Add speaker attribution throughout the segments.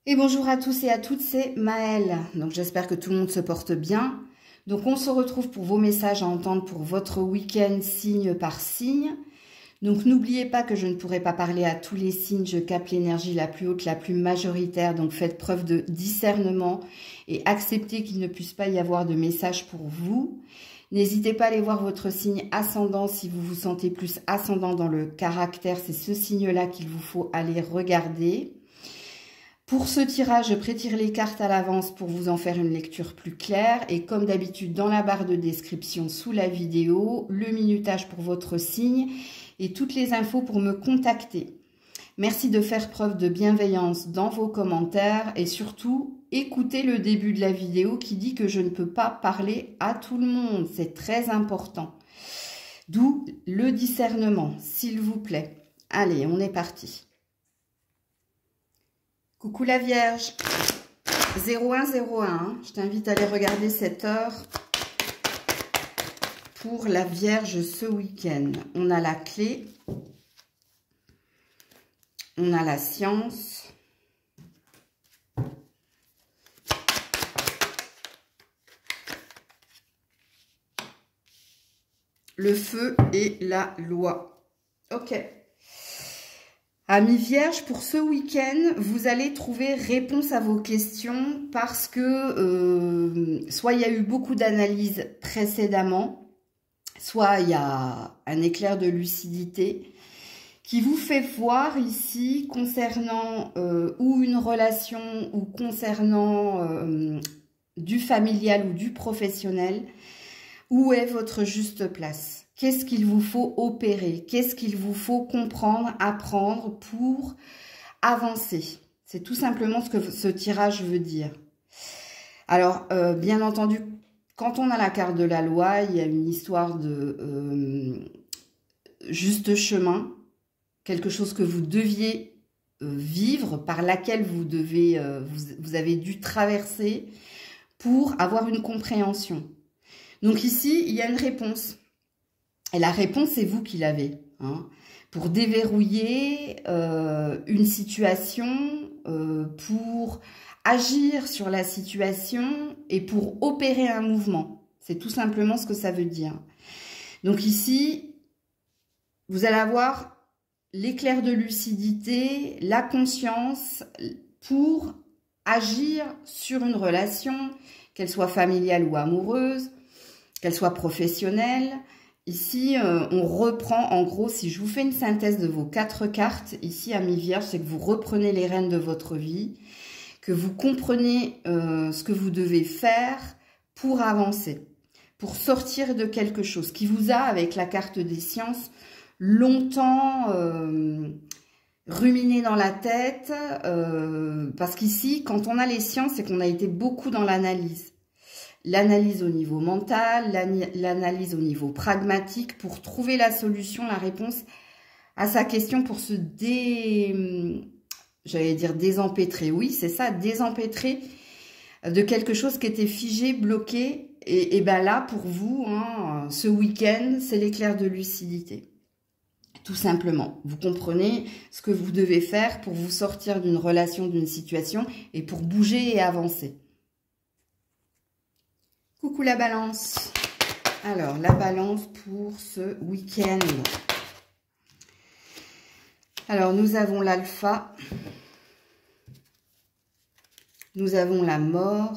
Speaker 1: Et bonjour à tous et à toutes, c'est Maëlle. Donc j'espère que tout le monde se porte bien. Donc on se retrouve pour vos messages à entendre pour votre week-end signe par signe. Donc n'oubliez pas que je ne pourrai pas parler à tous les signes, je capte l'énergie la plus haute, la plus majoritaire. Donc faites preuve de discernement et acceptez qu'il ne puisse pas y avoir de message pour vous. N'hésitez pas à aller voir votre signe ascendant si vous vous sentez plus ascendant dans le caractère. C'est ce signe-là qu'il vous faut aller regarder. Pour ce tirage, je prétire les cartes à l'avance pour vous en faire une lecture plus claire. Et comme d'habitude, dans la barre de description sous la vidéo, le minutage pour votre signe et toutes les infos pour me contacter. Merci de faire preuve de bienveillance dans vos commentaires et surtout, écoutez le début de la vidéo qui dit que je ne peux pas parler à tout le monde. C'est très important. D'où le discernement, s'il vous plaît. Allez, on est parti. Coucou la Vierge, 0101, je t'invite à aller regarder cette heure pour la Vierge ce week-end. On a la clé, on a la science, le feu et la loi. Ok. Amis Vierge, pour ce week-end, vous allez trouver réponse à vos questions parce que soit il y a eu beaucoup d'analyses précédemment, soit il y a un éclair de lucidité qui vous fait voir ici concernant ou une relation ou concernant du familial ou du professionnel, où est votre juste place ? Qu'est-ce qu'il vous faut opérer? Qu'est-ce qu'il vous faut comprendre, apprendre pour avancer? C'est tout simplement ce que ce tirage veut dire. Alors, bien entendu, quand on a la carte de la loi, il y a une histoire de juste chemin, quelque chose que vous deviez vivre, par laquelle vous avez dû traverser pour avoir une compréhension. Donc ici, il y a une réponse. Et la réponse, c'est vous qui l'avez. Hein, pour déverrouiller une situation, pour agir sur la situation et pour opérer un mouvement. C'est tout simplement ce que ça veut dire. Donc ici, vous allez avoir l'éclair de lucidité, la conscience pour agir sur une relation, qu'elle soit familiale ou amoureuse, qu'elle soit professionnelle. Ici, on reprend, en gros, si je vous fais une synthèse de vos 4 cartes, ici, amis Vierge, c'est que vous reprenez les rênes de votre vie, que vous comprenez ce que vous devez faire pour avancer, pour sortir de quelque chose qui vous a, avec la carte des sciences, longtemps ruminé dans la tête, parce qu'ici, quand on a les sciences, c'est qu'on a été beaucoup dans l'analyse. L'analyse au niveau mental, l'analyse au niveau pragmatique pour trouver la solution, la réponse à sa question pour se désempêtrer. Oui, c'est ça, désempêtrer de quelque chose qui était figé, bloqué. Et ben là, pour vous, hein, ce week-end, c'est l'éclair de lucidité. Tout simplement, vous comprenez ce que vous devez faire pour vous sortir d'une relation, d'une situation et pour bouger et avancer. Coucou la balance. Alors, la balance pour ce week-end. Alors, nous avons l'alpha. Nous avons la mort.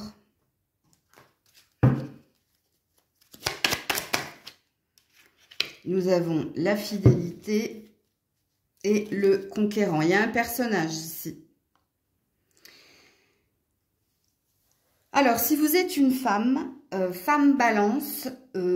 Speaker 1: Nous avons la fidélité et le conquérant. Il y a un personnage ici. Alors, si vous êtes une femme, femme balance,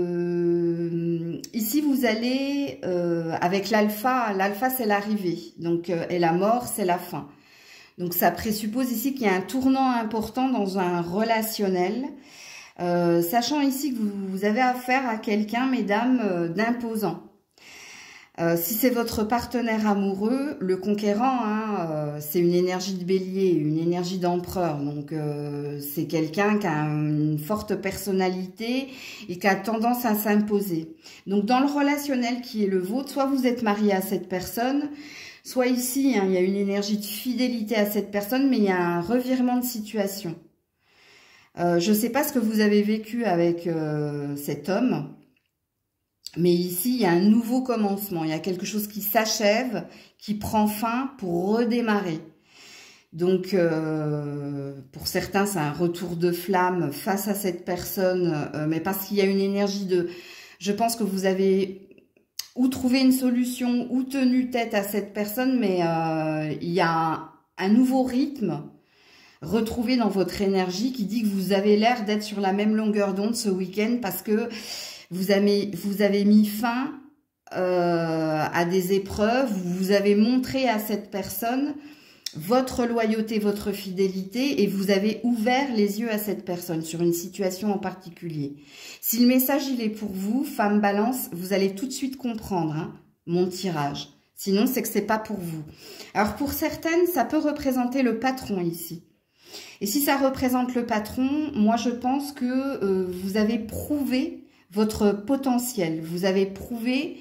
Speaker 1: ici vous allez, avec l'alpha, l'alpha c'est l'arrivée, donc et la mort c'est la fin. Donc ça présuppose ici qu'il y a un tournant important dans un relationnel, sachant ici que vous avez affaire à quelqu'un, mesdames, d'imposant. Si c'est votre partenaire amoureux, le conquérant, hein, c'est une énergie de bélier, une énergie d'empereur. Donc, c'est quelqu'un qui a une forte personnalité et qui a tendance à s'imposer. Donc, dans le relationnel qui est le vôtre, soit vous êtes marié à cette personne, Soit ici, hein, il y a une énergie de fidélité à cette personne, mais il y a un revirement de situation. Je ne sais pas ce que vous avez vécu avec cet homme, mais ici, il y a un nouveau commencement. Il y a quelque chose qui s'achève, qui prend fin pour redémarrer. Donc, pour certains, c'est un retour de flamme face à cette personne, mais parce qu'il y a une énergie de... Je pense que vous avez ou trouvé une solution ou tenu tête à cette personne, mais il y a un nouveau rythme retrouvé dans votre énergie qui dit que vous avez l'air d'être sur la même longueur d'onde ce week-end parce que vous avez mis fin à des épreuves, vous avez montré à cette personne votre loyauté, votre fidélité et vous avez ouvert les yeux à cette personne sur une situation en particulier. Si le message il est pour vous, femme balance, vous allez tout de suite comprendre hein, mon tirage. Sinon, c'est que c'est pas pour vous. Alors pour certaines, ça peut représenter le patron ici. Et si ça représente le patron, moi je pense que vous avez prouvé votre potentiel. Vous avez prouvé...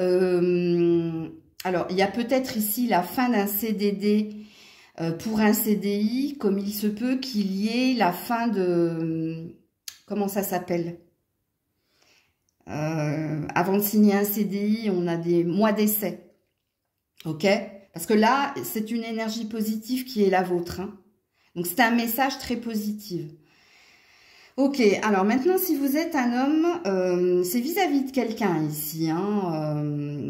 Speaker 1: alors, il y a peut-être ici la fin d'un CDD pour un CDI, comme il se peut qu'il y ait la fin de... Comment ça s'appelle avant de signer un CDI, on a des mois d'essai. Ok? Parce que là, c'est une énergie positive qui est la vôtre. Hein. Donc, c'est un message très positif. Ok, alors maintenant, si vous êtes un homme, c'est vis-à-vis de quelqu'un ici. Hein,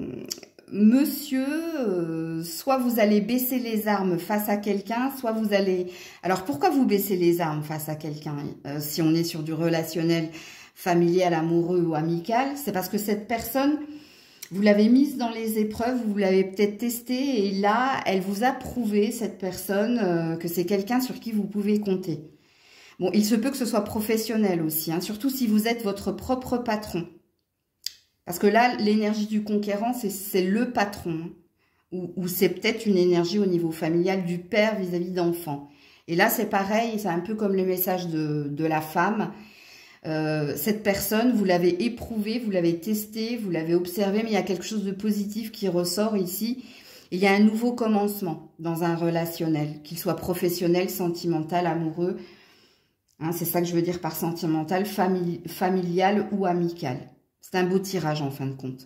Speaker 1: monsieur, soit vous allez baisser les armes face à quelqu'un, soit vous allez... Alors, pourquoi vous baissez les armes face à quelqu'un si on est sur du relationnel familial, amoureux ou amical? C'est parce que cette personne, vous l'avez mise dans les épreuves, vous l'avez peut-être testée et là, elle vous a prouvé, cette personne, que c'est quelqu'un sur qui vous pouvez compter. Bon, il se peut que ce soit professionnel aussi, hein, surtout si vous êtes votre propre patron. Parce que là, l'énergie du conquérant, c'est le patron. Ou c'est peut-être une énergie au niveau familial du père vis-à-vis d'enfants. Et là, c'est pareil, c'est un peu comme le message de la femme. Cette personne, vous l'avez éprouvée, vous l'avez testée, vous l'avez observée, mais il y a quelque chose de positif qui ressort ici. Et il y a un nouveau commencement dans un relationnel, qu'il soit professionnel, sentimental, amoureux. Hein, c'est ça que je veux dire par sentimental, familial ou amical. C'est un beau tirage en fin de compte.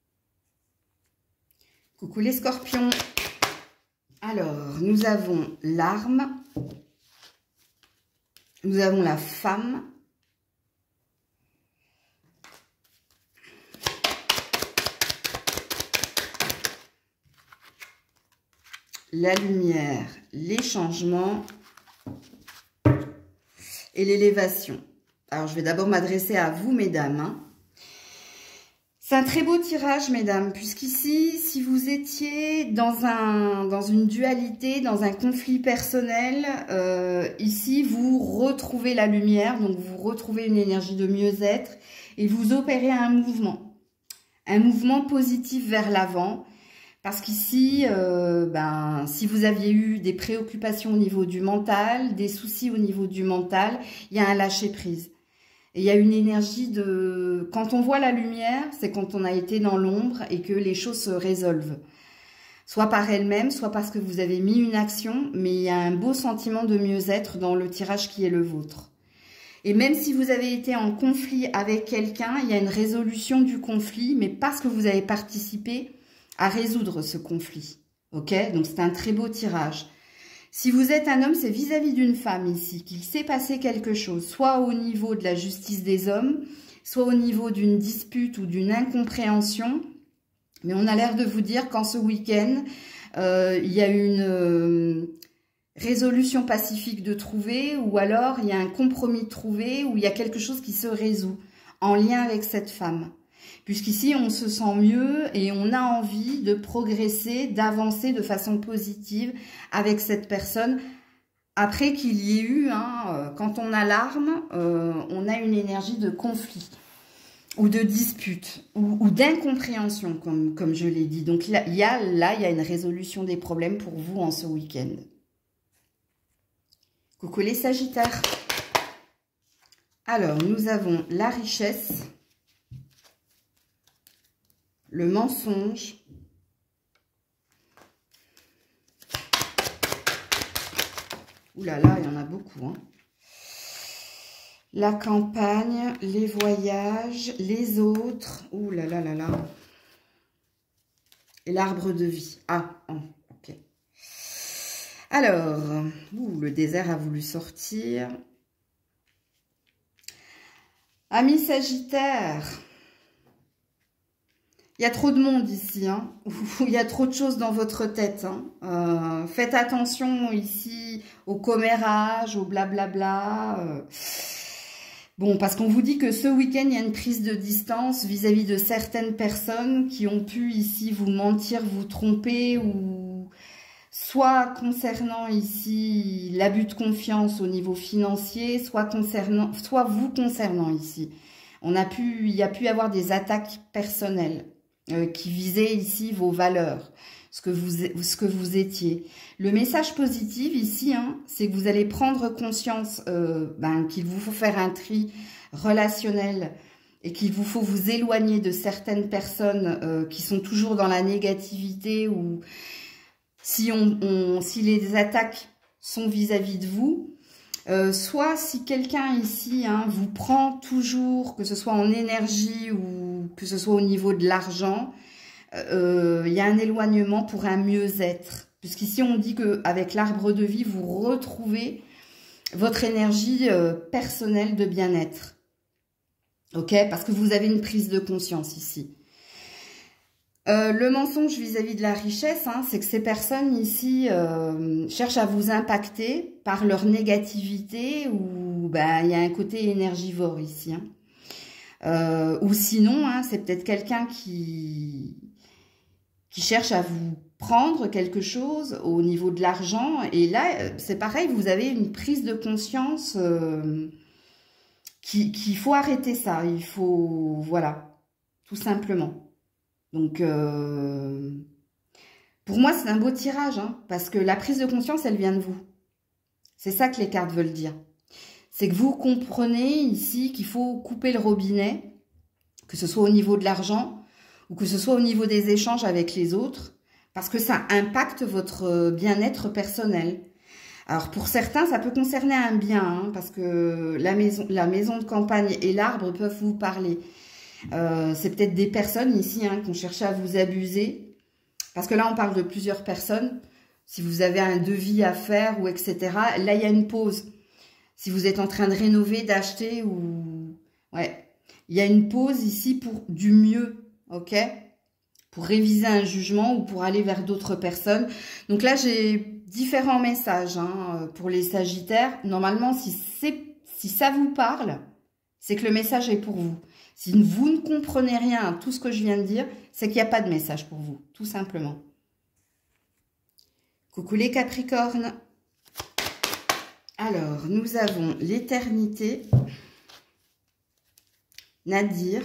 Speaker 1: Coucou les scorpions. Alors, nous avons l'arme. Nous avons la femme. La lumière, les changements et l'élévation. Alors, je vais d'abord m'adresser à vous, mesdames. Hein. C'est un très beau tirage, mesdames, puisqu'ici, si vous étiez dans une dualité, dans un conflit personnel, ici, vous retrouvez la lumière, donc vous retrouvez une énergie de mieux-être et vous opérez un mouvement positif vers l'avant. Parce qu'ici, si vous aviez eu des préoccupations au niveau du mental, des soucis au niveau du mental, il y a un lâcher-prise. Et il y a une énergie de... Quand on voit la lumière, c'est quand on a été dans l'ombre et que les choses se résolvent. Soit par elles-mêmes, soit parce que vous avez mis une action, mais il y a un beau sentiment de mieux-être dans le tirage qui est le vôtre. Et même si vous avez été en conflit avec quelqu'un, il y a une résolution du conflit, mais parce que vous avez participé à résoudre ce conflit. Ok? Donc, c'est un très beau tirage. Si vous êtes un homme, c'est vis-à-vis d'une femme ici, qu'il s'est passé quelque chose, soit au niveau de la justice des hommes, soit au niveau d'une dispute ou d'une incompréhension. Mais on a l'air de vous dire qu'en ce week-end, il y a une résolution pacifique de trouver, ou alors il y a un compromis de trouver, ou il y a quelque chose qui se résout en lien avec cette femme. Puisqu'ici, on se sent mieux et on a envie de progresser, d'avancer de façon positive avec cette personne. Après qu'il y ait eu, quand on a l'arme, on a une énergie de conflit ou de dispute ou d'incompréhension, comme je l'ai dit. Donc là, il y a une résolution des problèmes pour vous en ce week-end. Coucou les Sagittaires. Alors, nous avons la richesse, le mensonge, Ouh là là, il y en a beaucoup, hein. La campagne, les voyages, les autres. Ouh là là là là. Et l'arbre de vie. Ah, oh, ok. Alors, le désert a voulu sortir. Amis Sagittaire. Il y a trop de monde ici, hein. Il y a trop de choses dans votre tête, hein. Faites attention ici au commérage, au blablabla. Bon, parce qu'on vous dit que ce week-end, il y a une prise de distance vis-à-vis de certaines personnes qui ont pu ici vous mentir, vous tromper, ou soit concernant ici l'abus de confiance au niveau financier, soit vous concernant ici. Il y a pu avoir des attaques personnelles qui visaient ici vos valeurs, ce que vous étiez. Le message positif ici, hein, c'est que vous allez prendre conscience qu'il vous faut faire un tri relationnel et qu'il vous faut vous éloigner de certaines personnes qui sont toujours dans la négativité, ou si les attaques sont vis-à-vis de vous, soit si quelqu'un ici vous prend toujours, que ce soit en énergie ou que ce soit au niveau de l'argent, il y a un éloignement pour un mieux-être. Puisqu'ici, on dit qu'avec l'arbre de vie, vous retrouvez votre énergie personnelle de bien-être. Ok? Parce que vous avez une prise de conscience ici. Le mensonge vis-à-vis de la richesse, hein, c'est que ces personnes ici cherchent à vous impacter par leur négativité, ou il y a un côté énergivore ici. Hein. Ou sinon, hein, c'est peut-être quelqu'un qui cherche à vous prendre quelque chose au niveau de l'argent. Et là, c'est pareil, vous avez une prise de conscience qu'il faut arrêter ça. Il faut, voilà, tout simplement. Donc, pour moi, c'est un beau tirage, hein, parce que la prise de conscience, elle vient de vous. C'est ça que les cartes veulent dire. C'est que vous comprenez ici qu'il faut couper le robinet, que ce soit au niveau de l'argent ou que ce soit au niveau des échanges avec les autres, parce que ça impacte votre bien-être personnel. Alors, pour certains, ça peut concerner un bien, hein, parce que la maison de campagne et l'arbre peuvent vous parler. C'est peut-être des personnes ici qui ont cherché à vous abuser, parce que là, on parle de plusieurs personnes. Si vous avez un devis à faire, ou etc., là, il y a une pause. Si vous êtes en train de rénover, d'acheter, ou... Ouais, il y a une pause ici pour du mieux. Ok, pour réviser un jugement ou pour aller vers d'autres personnes. Donc là, j'ai différents messages pour les Sagittaires. Normalement, si ça vous parle, c'est que le message est pour vous. Si vous ne comprenez rien à tout ce que je viens de dire, c'est qu'il n'y a pas de message pour vous, tout simplement. Coucou les Capricornes. Alors, nous avons l'éternité, Nadir,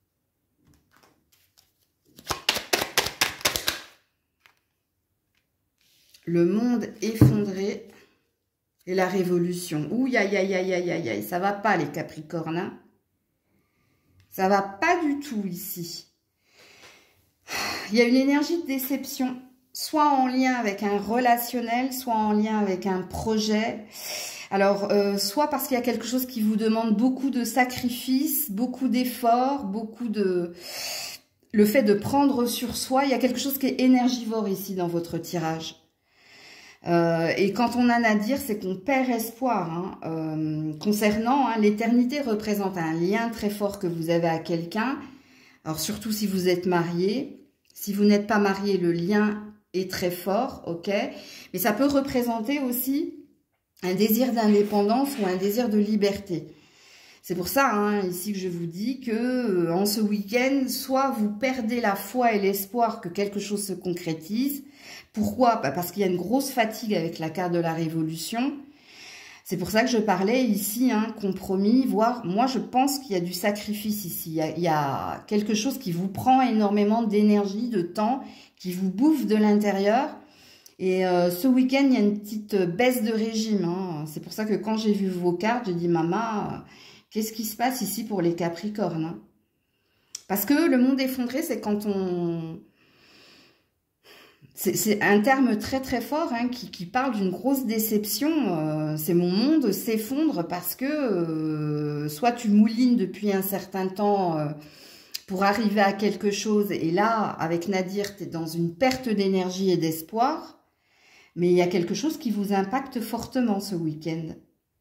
Speaker 1: le monde effondré et la révolution. Ouh, aïe, aïe, aïe, aïe, aïe, aïe, ça va pas les Capricornes. Hein, ça va pas du tout ici. Il y a une énergie de déception, soit en lien avec un relationnel, soit en lien avec un projet. Alors, soit parce qu'il y a quelque chose qui vous demande beaucoup de sacrifices, beaucoup d'efforts, beaucoup de... Le fait de prendre sur soi, il y a quelque chose qui est énergivore ici dans votre tirage. Et quand on a Nadir, c'est qu'on perd espoir. Hein. Concernant, l'éternité représente un lien très fort que vous avez à quelqu'un. Alors surtout si vous êtes marié. Si vous n'êtes pas marié, le lien est très fort, ok. Mais ça peut représenter aussi un désir d'indépendance ou un désir de liberté. C'est pour ça, ici, que je vous dis que en ce week-end, soit vous perdez la foi et l'espoir que quelque chose se concrétise. Pourquoi? Parce qu'il y a une grosse fatigue avec la carte de la révolution. C'est pour ça que je parlais ici, compromis, voire moi je pense qu'il y a du sacrifice ici. Il y a quelque chose qui vous prend énormément d'énergie, de temps, qui vous bouffe de l'intérieur. Et ce week-end, il y a une petite baisse de régime. C'est pour ça que quand j'ai vu vos cartes, j'ai dit, maman, qu'est-ce qui se passe ici pour les Capricornes? Parce que le monde effondré, c'est quand on... C'est un terme très très fort hein, qui parle d'une grosse déception. C'est mon monde s'effondre parce que soit tu moulines depuis un certain temps pour arriver à quelque chose. Et là, avec Nadir, tu es dans une perte d'énergie et d'espoir. Mais il y a quelque chose qui vous impacte fortement ce week-end.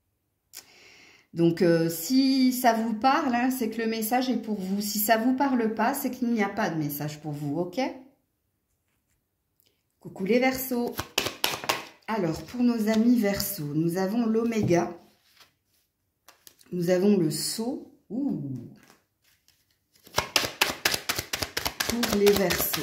Speaker 1: Donc, si ça vous parle, hein, c'est que le message est pour vous. Si ça vous parle pas, c'est qu'il n'y a pas de message pour vous, ok? Coucou les Verseaux. Alors, pour nos amis Verseaux, nous avons l'Oméga. Nous avons le Sceau. Ouh. Pour les Verseaux.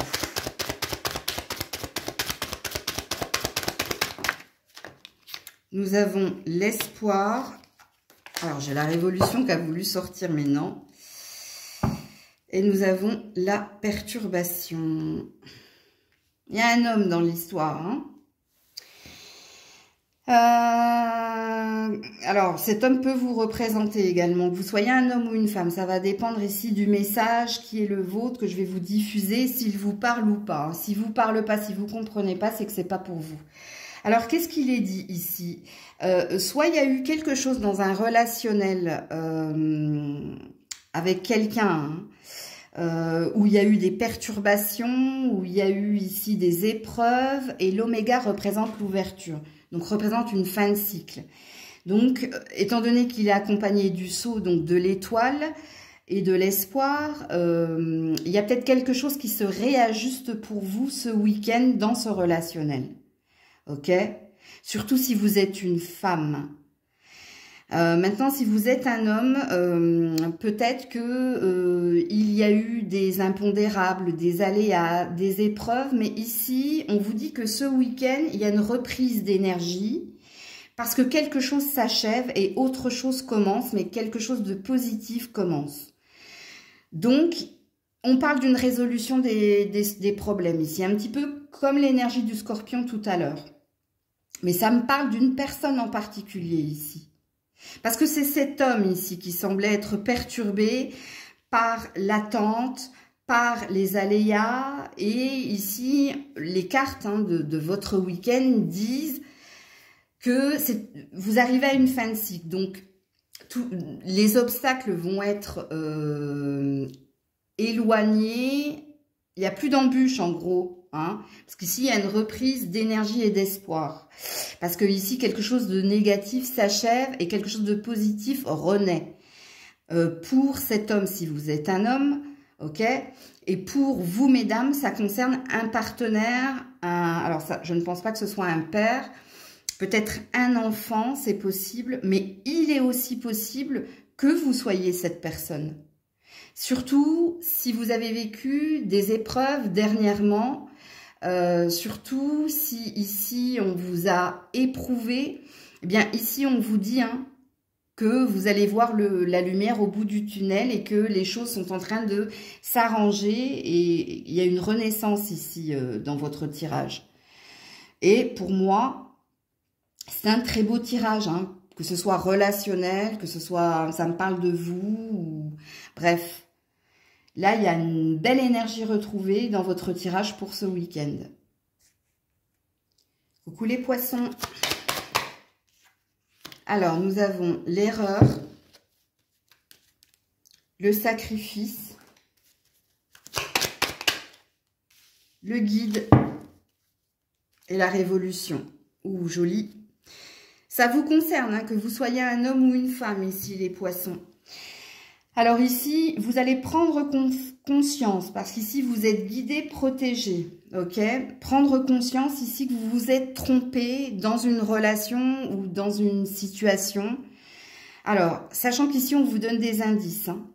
Speaker 1: Nous avons l'espoir. Alors, j'ai la Révolution qui a voulu sortir, mais non. Et nous avons la perturbation. Il y a un homme dans l'histoire. Hein. Alors, cet homme peut vous représenter également. Que vous soyez un homme ou une femme. Ça va dépendre ici du message qui est le vôtre que je vais vous diffuser, s'il vous parle ou pas. S'il ne vous parle pas, si vous ne comprenez pas, c'est que ce n'est pas pour vous. Alors, qu'est-ce qu'il est dit ici? Soit il y a eu quelque chose dans un relationnel avec quelqu'un, où il y a eu des perturbations, où il y a eu ici des épreuves, et l'Oméga représente l'ouverture, donc représente une fin de cycle. Donc, étant donné qu'il est accompagné du Sceau, donc de l'étoile et de l'espoir, il y a peut-être quelque chose qui se réajuste pour vous ce week-end dans ce relationnel. Ok? Surtout si vous êtes une femme. Maintenant, si vous êtes un homme, peut-être que il y a eu des impondérables, des aléas, des épreuves, mais ici, on vous dit que ce week-end, il y a une reprise d'énergie, parce que quelque chose s'achève et autre chose commence, mais quelque chose de positif commence. Donc, on parle d'une résolution des problèmes ici, un petit peu comme l'énergie du Scorpion tout à l'heure. Mais ça me parle d'une personne en particulier ici. Parce que c'est cet homme ici qui semblait être perturbé par l'attente, par les aléas. Et ici, les cartes hein, de votre week-end disent que vous arrivez à une fin de cycle. Donc, les obstacles vont être éloignés. Il n'y a plus d'embûches en gros. Hein, parce qu'ici, il y a une reprise d'énergie et d'espoir. Parce que ici, quelque chose de négatif s'achève et quelque chose de positif renaît. Pour cet homme, si vous êtes un homme, ok. Et pour vous, mesdames, ça concerne un partenaire. Alors, ça, je ne pense pas que ce soit un père. Peut-être un enfant, c'est possible. Mais il est aussi possible que vous soyez cette personne. Surtout si vous avez vécu des épreuves dernièrement. Surtout si ici on vous a éprouvé, eh bien ici on vous dit hein, que vous allez voir la lumière au bout du tunnel et que les choses sont en train de s'arranger et il y a une renaissance ici dans votre tirage. Et pour moi, c'est un très beau tirage, hein, que ce soit relationnel, que ce soit, ça me parle de vous, ou, bref. Là, il y a une belle énergie retrouvée dans votre tirage pour ce week-end. Coucou les poissons. Alors, nous avons l'erreur, le sacrifice, le guide et la révolution. Ouh, joli. Ça vous concerne, hein, que vous soyez un homme ou une femme ici, les poissons. Alors ici, vous allez prendre conscience, parce qu'ici, vous êtes guidé, protégé, ok? Prendre conscience ici que vous vous êtes trompé dans une relation ou dans une situation. Alors, sachant qu'ici, on vous donne des indices. Hein.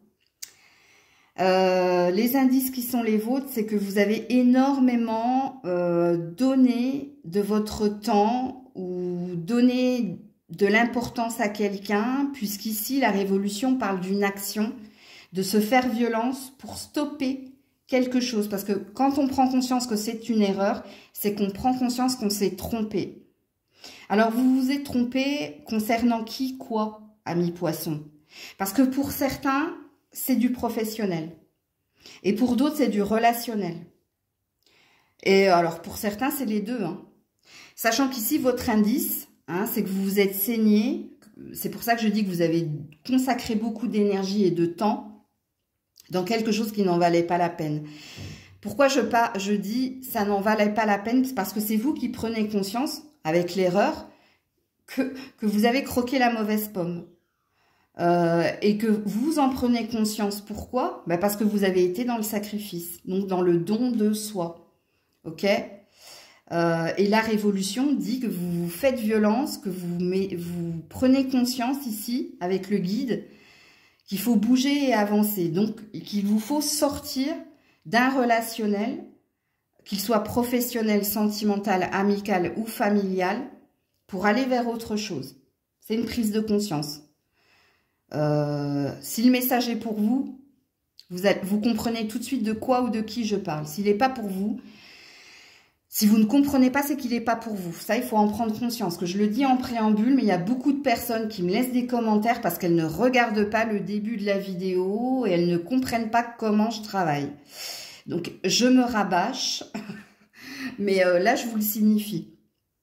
Speaker 1: Les indices qui sont les vôtres, c'est que vous avez énormément donné de votre temps ou donné de l'importance à quelqu'un, puisqu'ici, la révolution parle d'une action, de se faire violence pour stopper quelque chose. Parce que quand on prend conscience que c'est une erreur, c'est qu'on prend conscience qu'on s'est trompé. Alors, vous vous êtes trompé concernant qui, quoi, amis poissons? Parce que pour certains, c'est du professionnel. Et pour d'autres, c'est du relationnel. Et alors, pour certains, c'est les deux. Hein. Sachant qu'ici, votre indice, hein, c'est que vous vous êtes saigné. C'est pour ça que je dis que vous avez consacré beaucoup d'énergie et de temps dans quelque chose qui n'en valait pas la peine. Pourquoi je dis ça n'en valait pas la peine? Parce que c'est vous qui prenez conscience, avec l'erreur, que vous avez croqué la mauvaise pomme. Et que vous en prenez conscience. Pourquoi? Ben parce que vous avez été dans le sacrifice, donc dans le don de soi. Ok? Et la révolution dit que vous faites violence, que vous prenez conscience ici, avec le guide, qu'il faut bouger et avancer. Donc, qu'il vous faut sortir d'un relationnel, qu'il soit professionnel, sentimental, amical ou familial, pour aller vers autre chose. C'est une prise de conscience. Si le message est pour vous, vous comprenez tout de suite de quoi ou de qui je parle. S'il n'est pas pour vous, si vous ne comprenez pas, c'est qu'il n'est pas pour vous. Ça, il faut en prendre conscience. Que je le dis en préambule, mais il y a beaucoup de personnes qui me laissent des commentaires parce qu'elles ne regardent pas le début de la vidéo et elles ne comprennent pas comment je travaille. Donc, je me rabâche, mais là, je vous le signifie.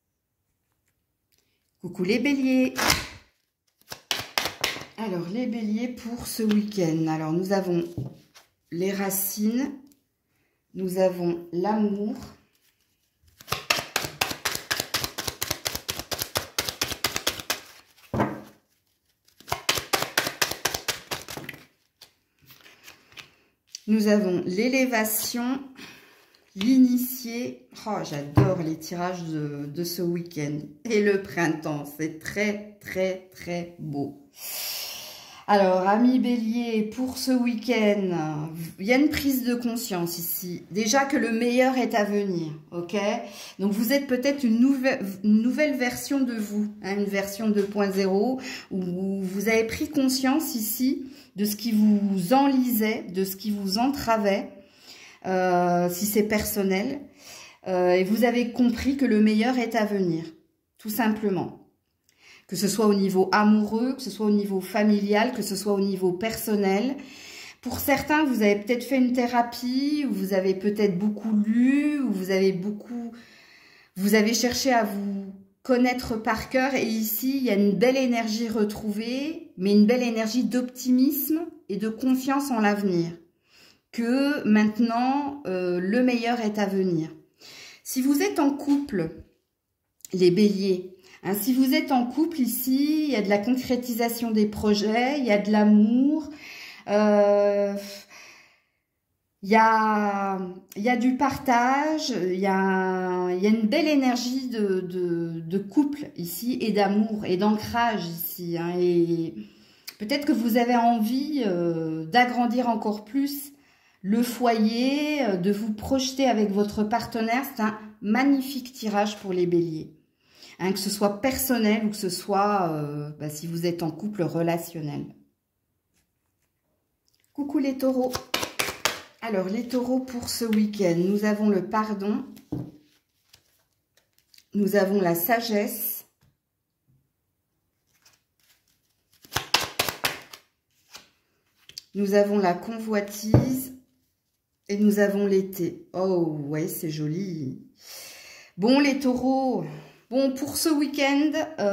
Speaker 1: Coucou les béliers. Alors, les béliers pour ce week-end. Alors, nous avons les racines, nous avons l'amour, nous avons l'élévation, l'initié. Oh, j'adore les tirages de ce week-end. Et le printemps, c'est très, très, très beau. Alors, amis bélier, pour ce week-end, il y a une prise de conscience ici. Déjà que le meilleur est à venir, ok? Donc, vous êtes peut-être une nouvelle version de vous, hein, une version 2.0, où vous avez pris conscience ici de ce qui vous enlisait, de ce qui vous entravait, si c'est personnel. Et vous avez compris que le meilleur est à venir, tout simplement. Que ce soit au niveau amoureux, que ce soit au niveau familial, que ce soit au niveau personnel. Pour certains, vous avez peut-être fait une thérapie, ou vous avez peut-être beaucoup lu, ou vous avez cherché à vous connaître par cœur. Et ici, il y a une belle énergie retrouvée, mais une belle énergie d'optimisme et de confiance en l'avenir. Que maintenant, le meilleur est à venir. Si vous êtes en couple, les béliers, hein, si vous êtes en couple ici, il y a de la concrétisation des projets, il y a de l'amour, il y a du partage, il y a une belle énergie de couple ici et d'amour et d'ancrage ici. Hein, et peut-être que vous avez envie d'agrandir encore plus le foyer, de vous projeter avec votre partenaire. C'est un magnifique tirage pour les béliers. Hein, que ce soit personnel ou que ce soit, si vous êtes en couple, relationnel. Coucou les taureaux. Alors, les taureaux pour ce week-end, nous avons le pardon, nous avons la sagesse, nous avons la convoitise et nous avons l'été. Oh, ouais, c'est joli. Bon, les taureaux... Bon, pour ce week-end,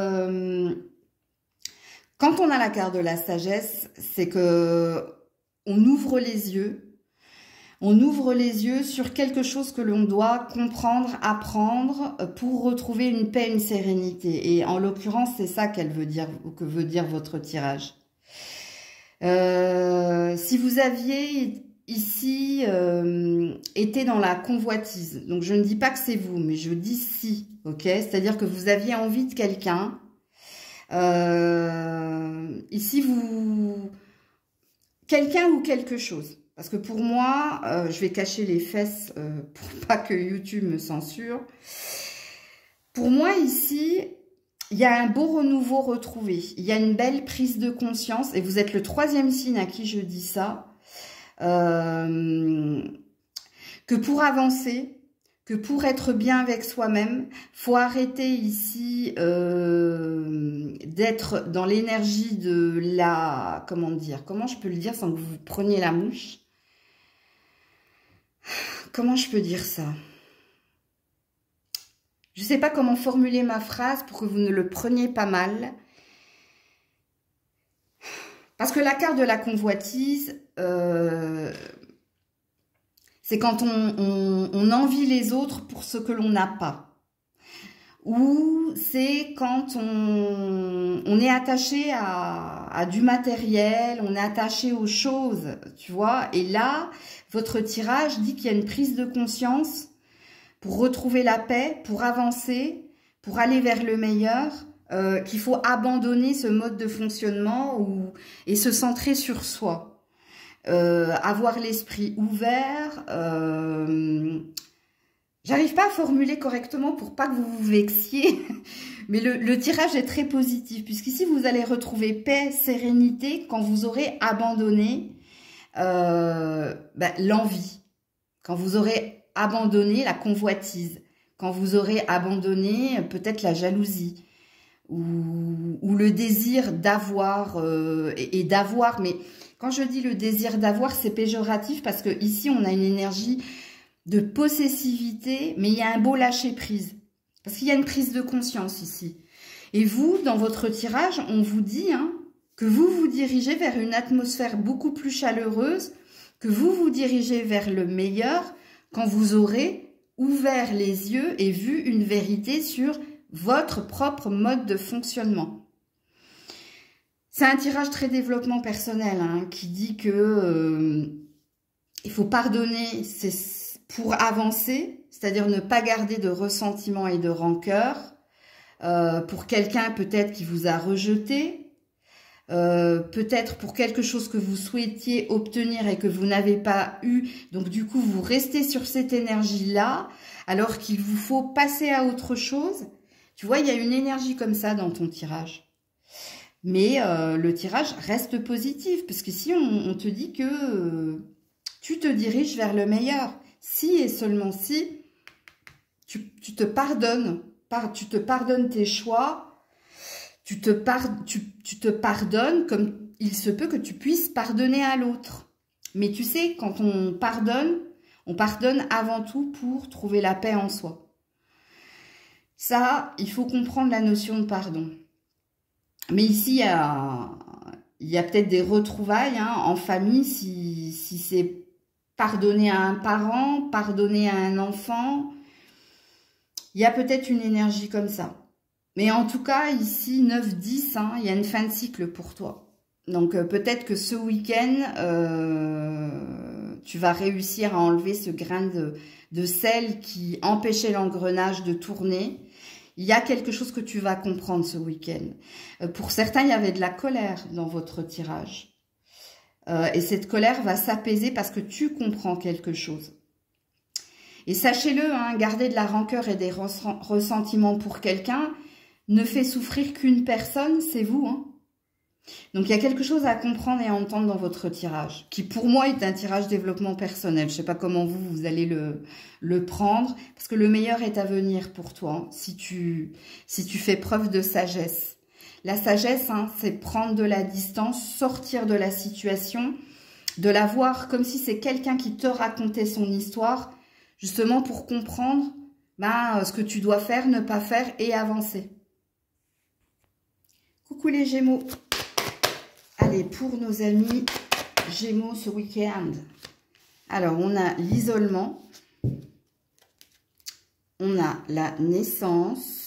Speaker 1: quand on a la carte de la sagesse, c'est que on ouvre les yeux. On ouvre les yeux sur quelque chose que l'on doit comprendre, apprendre pour retrouver une paix, une sérénité. Et en l'occurrence, c'est ça que veut dire votre tirage. Si vous aviez ici été dans la convoitise, donc je ne dis pas que c'est vous, mais je dis si, ok? C'est-à-dire que vous aviez envie de quelqu'un. Ici, quelqu'un ou quelque chose. Parce que pour moi, je vais cacher les fesses pour pas que YouTube me censure. Pour moi, ici, il y a un beau renouveau retrouvé. Il y a une belle prise de conscience. Et vous êtes le 3e signe à qui je dis ça. Que pour avancer, que pour être bien avec soi-même, faut arrêter ici d'être dans l'énergie de la... Comment dire? Comment je peux le dire sans que vous preniez la mouche? Comment je peux dire ça? Je ne sais pas comment formuler ma phrase pour que vous ne le preniez pas mal. Parce que la carte de la convoitise, c'est quand on envie les autres pour ce que l'on n'a pas. Ou c'est quand on est attaché à du matériel, on est attaché aux choses, tu vois. Et là, votre tirage dit qu'il y a une prise de conscience pour retrouver la paix, pour avancer, pour aller vers le meilleur, qu'il faut abandonner ce mode de fonctionnement et se centrer sur soi. Avoir l'esprit ouvert. J'arrive pas à formuler correctement pour pas que vous vous vexiez, mais le tirage est très positif, puisqu'ici vous allez retrouver paix, sérénité quand vous aurez abandonné l'envie, quand vous aurez abandonné la convoitise, quand vous aurez abandonné peut-être la jalousie, ou le désir d'avoir, et d'avoir, mais quand je dis le désir d'avoir, c'est péjoratif, parce que ici on a une énergie de possessivité, mais il y a un beau lâcher-prise. Parce qu'il y a une prise de conscience ici. Et vous, dans votre tirage, on vous dit que vous vous dirigez vers une atmosphère beaucoup plus chaleureuse, que vous vous dirigez vers le meilleur quand vous aurez ouvert les yeux et vu une vérité sur votre propre mode de fonctionnement. C'est un tirage très développement personnel qui dit que il faut pardonner pour avancer, c'est-à-dire ne pas garder de ressentiment et de rancœur pour quelqu'un peut-être qui vous a rejeté, peut-être pour quelque chose que vous souhaitiez obtenir et que vous n'avez pas eu, donc du coup vous restez sur cette énergie-là, alors qu'il vous faut passer à autre chose. Tu vois, il y a une énergie comme ça dans ton tirage. Mais le tirage reste positif, parce qu'ici on te dit que tu te diriges vers le meilleur. Si et seulement si tu te pardonnes, tu te pardonnes tes choix, tu te pardonnes comme il se peut que tu puisses pardonner à l'autre. Mais tu sais, quand on pardonne avant tout pour trouver la paix en soi. Ça, il faut comprendre la notion de pardon. Mais ici, il y a peut-être des retrouvailles en famille, si c'est pardonner à un parent, pardonner à un enfant. Il y a peut-être une énergie comme ça. Mais en tout cas, ici, 9-10, il y a une fin de cycle pour toi. Donc, peut-être que ce week-end, tu vas réussir à enlever ce grain de sel qui empêchait l'engrenage de tourner. Il y a quelque chose que tu vas comprendre ce week-end. Pour certains, il y avait de la colère dans votre tirage. Et cette colère va s'apaiser parce que tu comprends quelque chose. Et sachez-le, garder de la rancœur et des ressentiments pour quelqu'un ne fait souffrir qu'une personne, c'est vous. Donc il y a quelque chose à comprendre et à entendre dans votre tirage, qui pour moi est un tirage développement personnel. Je ne sais pas comment vous allez le prendre, parce que le meilleur est à venir pour toi, si tu fais preuve de sagesse. La sagesse, c'est prendre de la distance, sortir de la situation, de la voir comme si c'est quelqu'un qui te racontait son histoire, justement pour comprendre ce que tu dois faire, ne pas faire et avancer. Coucou les Gémeaux. Allez, pour nos amis Gémeaux ce week-end. Alors, on a l'isolement. On a la naissance.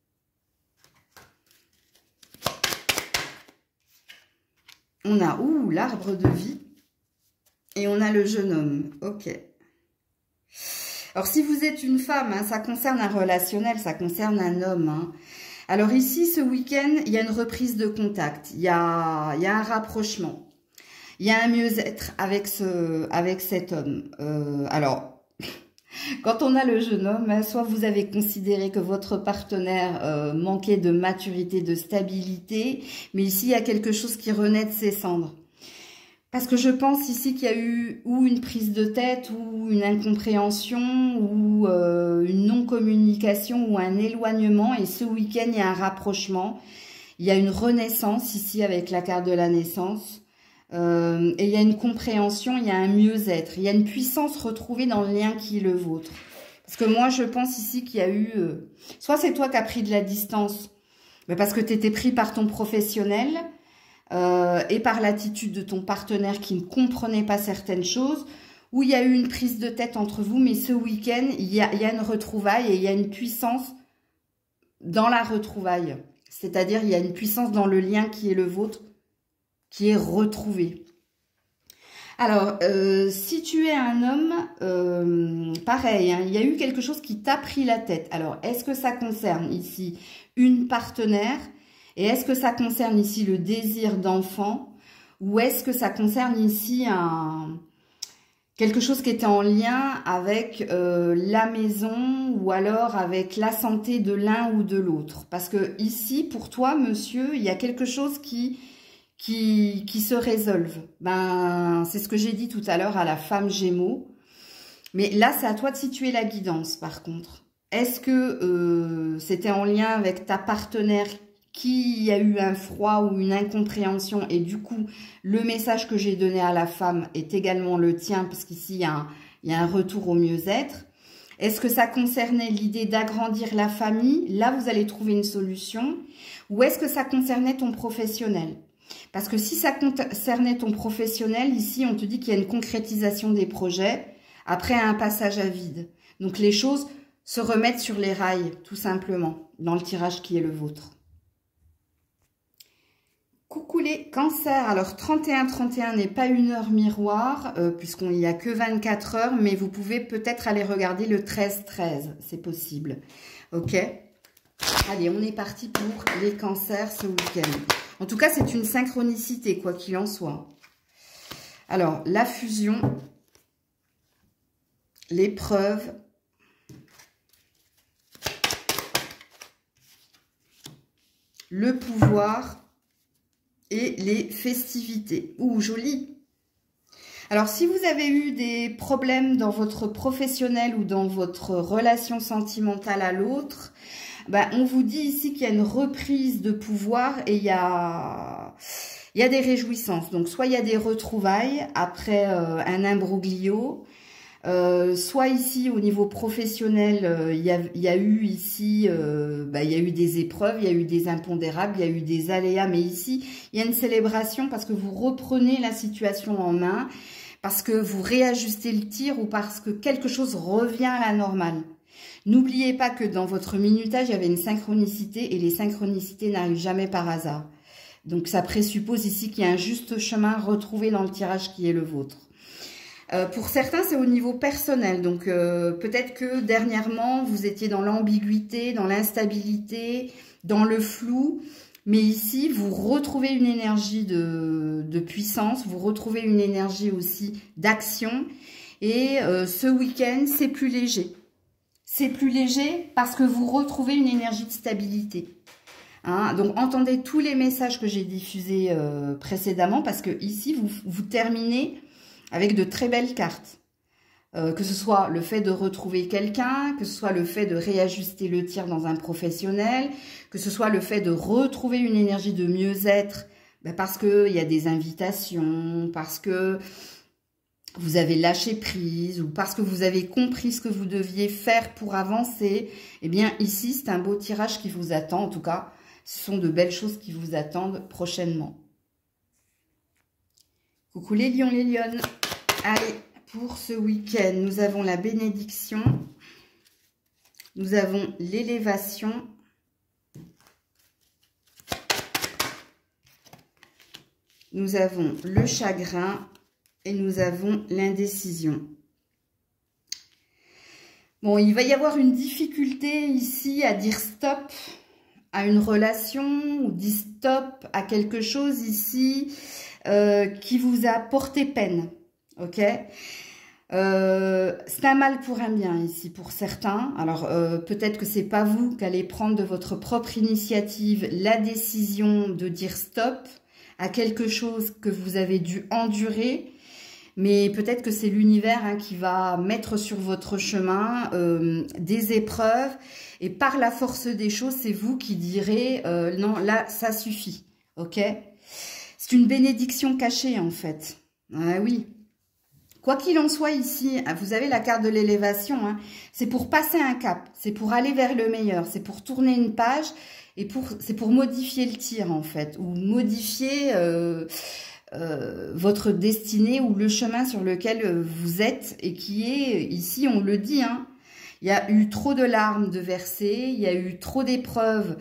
Speaker 1: On a, l'arbre de vie. Et on a le jeune homme. Ok. Alors, si vous êtes une femme, ça concerne un relationnel, ça concerne un homme. Alors ici, ce week-end, il y a une reprise de contact. Il y a un rapprochement. Il y a un mieux-être avec cet homme. Alors, quand on a le jeune homme, soit vous avez considéré que votre partenaire manquait de maturité, de stabilité, mais ici, il y a quelque chose qui renaît de ses cendres. Parce que je pense ici qu'il y a eu ou une prise de tête, ou une incompréhension, ou une non-communication, ou un éloignement. Et ce week-end, il y a un rapprochement. Il y a une renaissance ici avec la carte de la naissance. Et il y a une compréhension, il y a un mieux-être. Il y a une puissance retrouvée dans le lien qui est le vôtre. Parce que moi, je pense ici qu'il y a eu... soit c'est toi qui as pris de la distance, mais parce que tu étais pris par ton professionnel et par l'attitude de ton partenaire qui ne comprenait pas certaines choses, ou il y a eu une prise de tête entre vous, mais ce week-end, il y a une retrouvaille et il y a une puissance dans la retrouvaille. C'est-à-dire, il y a une puissance dans le lien qui est le vôtre, qui est retrouvé. Alors, si tu es un homme, pareil, hein, il y a eu quelque chose qui t'a pris la tête. Alors, est-ce que ça concerne ici une partenaire? Et est-ce que ça concerne ici le désir d'enfant? Ou est-ce que ça concerne ici quelque chose qui était en lien avec la maison ou alors avec la santé de l'un ou de l'autre? Parce que ici, pour toi, monsieur, il y a quelque chose qui se résolve. Ben, c'est ce que j'ai dit tout à l'heure à la femme Gémeaux. Mais là, c'est à toi de situer la guidance, par contre. Est-ce que c'était en lien avec ta partenaire qui a eu un froid ou une incompréhension et du coup, le message que j'ai donné à la femme est également le tien parce qu'ici, il y a un retour au mieux-être. Est-ce que ça concernait l'idée d'agrandir la famille? Là, vous allez trouver une solution. Ou est-ce que ça concernait ton professionnel? Parce que si ça concernait ton professionnel, ici, on te dit qu'il y a une concrétisation des projets après un passage à vide. Donc, les choses se remettent sur les rails, tout simplement, dans le tirage qui est le vôtre. Coucou les cancers. Alors, 31-31 n'est pas une heure miroir, puisqu'il n'y a que 24 heures, mais vous pouvez peut-être aller regarder le 13-13, c'est possible. Ok? Allez, on est parti pour les cancers ce week-end. En tout cas, c'est une synchronicité, quoi qu'il en soit. Alors, la fusion, l'épreuve, le pouvoir et les festivités. Ouh, joli! Alors, si vous avez eu des problèmes dans votre professionnel ou dans votre relation sentimentale à l'autre, ben, on vous dit ici qu'il y a une reprise de pouvoir et il y a des réjouissances. Donc, soit il y a des retrouvailles après un imbroglio, soit ici au niveau professionnel, il y a eu ici, il y a eu des épreuves, il y a eu des impondérables, il y a eu des aléas, mais ici, il y a une célébration parce que vous reprenez la situation en main, parce que vous réajustez le tir ou parce que quelque chose revient à la normale. N'oubliez pas que dans votre minutage, il y avait une synchronicité et les synchronicités n'arrivent jamais par hasard. Donc, ça présuppose ici qu'il y a un juste chemin retrouvé dans le tirage qui est le vôtre. Pour certains, c'est au niveau personnel. Donc, peut-être que dernièrement, vous étiez dans l'ambiguïté, dans l'instabilité, dans le flou. Mais ici, vous retrouvez une énergie de puissance, vous retrouvez une énergie aussi d'action. Et ce week-end, c'est plus léger. C'est plus léger parce que vous retrouvez une énergie de stabilité. Hein, donc, entendez tous les messages que j'ai diffusés précédemment parce que ici, vous terminez avec de très belles cartes. Que ce soit le fait de retrouver quelqu'un, que ce soit le fait de réajuster le tir dans un professionnel, que ce soit le fait de retrouver une énergie de mieux-être, parce qu'il y a des invitations, parce que vous avez lâché prise ou parce que vous avez compris ce que vous deviez faire pour avancer. Eh bien, ici, c'est un beau tirage qui vous attend. En tout cas, ce sont de belles choses qui vous attendent prochainement. Coucou les lions, les lionnes. Allez, pour ce week-end, nous avons la bénédiction. Nous avons l'élévation. Nous avons le chagrin. Et nous avons l'indécision. Bon, il va y avoir une difficulté ici à dire stop à une relation ou dire stop à quelque chose ici qui vous a porté peine. Ok, c'est un mal pour un bien ici pour certains. Alors peut-être que c'est pas vous qui allez prendre de votre propre initiative la décision de dire stop à quelque chose que vous avez dû endurer. Mais peut-être que c'est l'univers qui va mettre sur votre chemin des épreuves. Et par la force des choses, c'est vous qui direz non, là, ça suffit. Ok? C'est une bénédiction cachée, en fait. Ah oui. Quoi qu'il en soit ici, vous avez la carte de l'élévation, hein, c'est pour passer un cap, c'est pour aller vers le meilleur, c'est pour tourner une page et c'est pour modifier le tir en fait, ou modifier votre destinée ou le chemin sur lequel vous êtes et qui est, ici on le dit, hein, il y a eu trop de larmes de versées, il y a eu trop d'épreuves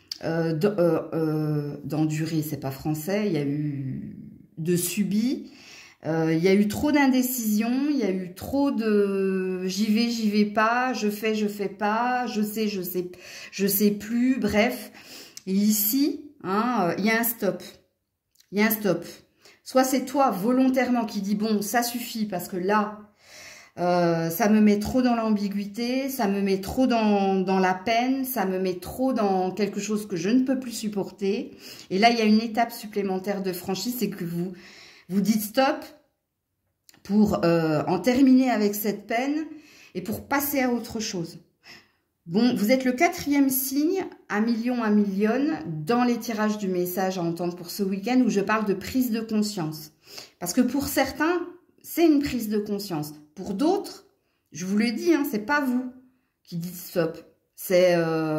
Speaker 1: d'endurer, c'est pas français, il y a eu de subi, il y a eu trop d'indécision, il y a eu trop de j'y vais pas, je fais pas, je sais plus, bref. Et ici, hein, il y a un stop. Il y a un stop. Soit c'est toi volontairement qui dis bon, ça suffit parce que là, ça me met trop dans l'ambiguïté, ça me met trop dans la peine, ça me met trop dans quelque chose que je ne peux plus supporter. Et là, il y a une étape supplémentaire de franchise, c'est que vous dites stop pour en terminer avec cette peine et pour passer à autre chose. Bon, vous êtes le 4e signe, 1 million, 1 million, dans les tirages du message à entendre pour ce week-end où je parle de prise de conscience. Parce que pour certains, c'est une prise de conscience. Pour d'autres, je vous le dis, hein, c'est pas vous qui dites stop. C'est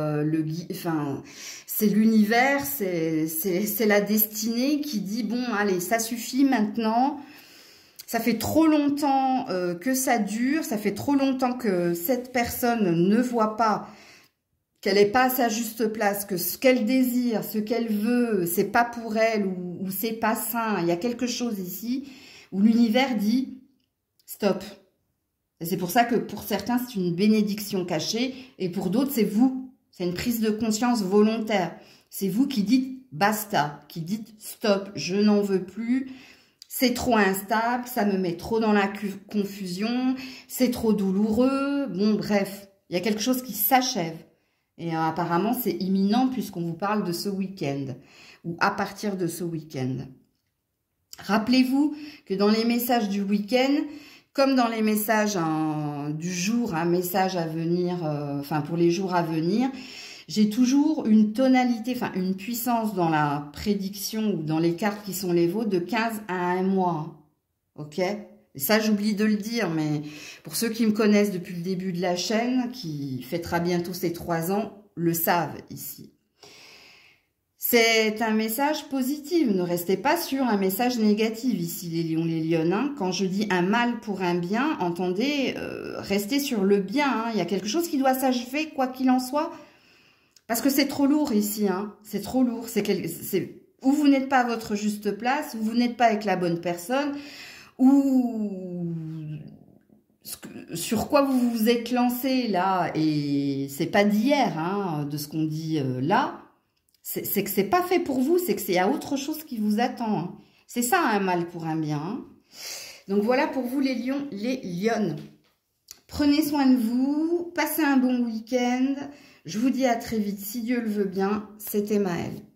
Speaker 1: c'est l'univers, c'est la destinée qui dit bon, allez, ça suffit maintenant. Ça fait trop longtemps que ça dure, ça fait trop longtemps que cette personne ne voit pas qu'elle n'est pas à sa juste place, que ce qu'elle désire, ce qu'elle veut, c'est pas pour elle ou c'est pas sain. Il y a quelque chose ici où l'univers dit stop. Et c'est pour ça que pour certains, c'est une bénédiction cachée et pour d'autres, c'est vous. C'est une prise de conscience volontaire. C'est vous qui dites basta, qui dites stop, je n'en veux plus. C'est trop instable, ça me met trop dans la confusion, c'est trop douloureux. Bon, bref, il y a quelque chose qui s'achève. Et apparemment, c'est imminent puisqu'on vous parle de ce week-end ou à partir de ce week-end. Rappelez-vous que dans les messages du week-end, comme dans les messages du jour, un message à venir, pour les jours à venir, j'ai toujours une tonalité, une puissance dans la prédiction ou dans les cartes qui sont les vôtres de 15 à 1 mois. Ok? Et ça, j'oublie de le dire, mais pour ceux qui me connaissent depuis le début de la chaîne, qui fêtera bientôt ses 3 ans, le savent ici. C'est un message positif, ne restez pas sur un message négatif ici, les lions, les lionnes. Hein. Quand je dis un mal pour un bien, entendez, restez sur le bien. Hein. Il y a quelque chose qui doit s'achever, quoi qu'il en soit. Parce que c'est trop lourd ici, hein. C'est trop lourd. Ou vous n'êtes pas à votre juste place, ou vous n'êtes pas avec la bonne personne, ou sur quoi vous vous êtes lancé là, et c'est pas d'hier, hein, de ce qu'on dit là, c'est que c'est pas fait pour vous, c'est que c'est à autre chose qui vous attend. Hein. C'est ça un mal pour un bien. Hein. Donc voilà pour vous les lions, les lionnes. Prenez soin de vous, passez un bon week-end. Je vous dis à très vite, si Dieu le veut bien. C'était Maëlle.